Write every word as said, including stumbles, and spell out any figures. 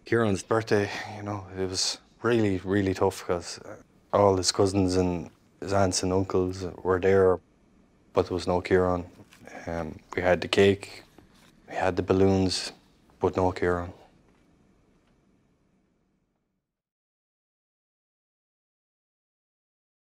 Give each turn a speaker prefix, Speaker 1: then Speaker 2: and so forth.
Speaker 1: Ciaran's birthday, you know, it was really, really tough because all his cousins and his aunts and uncles were there, but there was no Ciarán. Um, we had the cake, we had the balloons, but no Ciarán.